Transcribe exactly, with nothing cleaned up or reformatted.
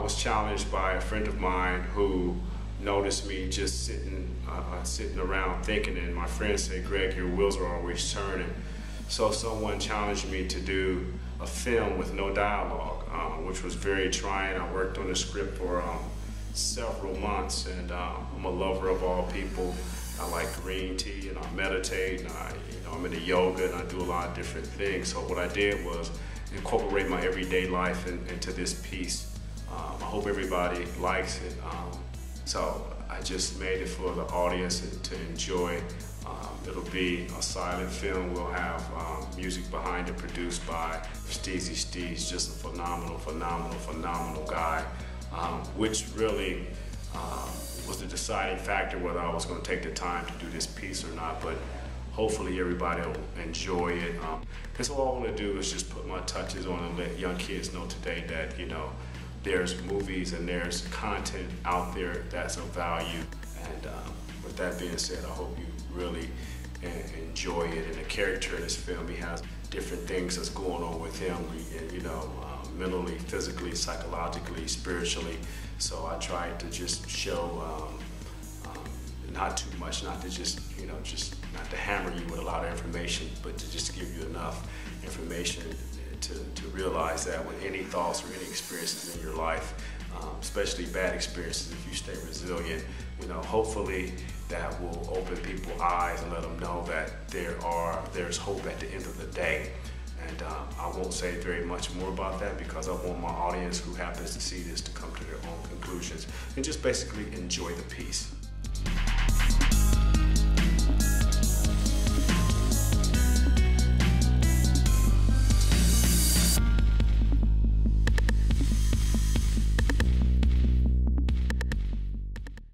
was challenged by a friend of mine who noticed me just sitting, uh, sitting around thinking, and my friend said, "Greg, your wheels are always turning." So someone challenged me to do a film with no dialogue, uh, which was very trying. I worked on the script for um, several months, and uh, I'm a lover of all people. I like green tea, and I meditate, and I, you know, I'm into yoga, and I do a lot of different things. So what I did was incorporate my everyday life in, into this piece. Um, I hope everybody likes it. Um, so I just made it for the audience to enjoy. Um, it'll be a silent film. We'll have um, music behind it produced by Steezy Steez, just a phenomenal, phenomenal, phenomenal guy, um, which really um, was the deciding factor whether I was going to take the time to do this piece or not. But hopefully everybody will enjoy it. Um, because all I want to do is just put my touches on and let young kids know today that, you know, there's movies and there's content out there that's of value. And um, with that being said, I hope you really enjoy it. And the character in this film, he has different things that's going on with him, you know, uh, mentally, physically, psychologically, spiritually. So I tried to just show um, um, not too much, not to just, you know, just not to hammer you with a lot of information, but to just give you enough information to, to realize that with any thoughts or any experiences in your life, um, especially bad experiences, if you stay resilient, you know, hopefully that will open people's eyes and let them know that there are there's hope at the end of the day. And um, I won't say very much more about that because I want my audience who happens to see this to come to their own conclusions and just basically enjoy the piece.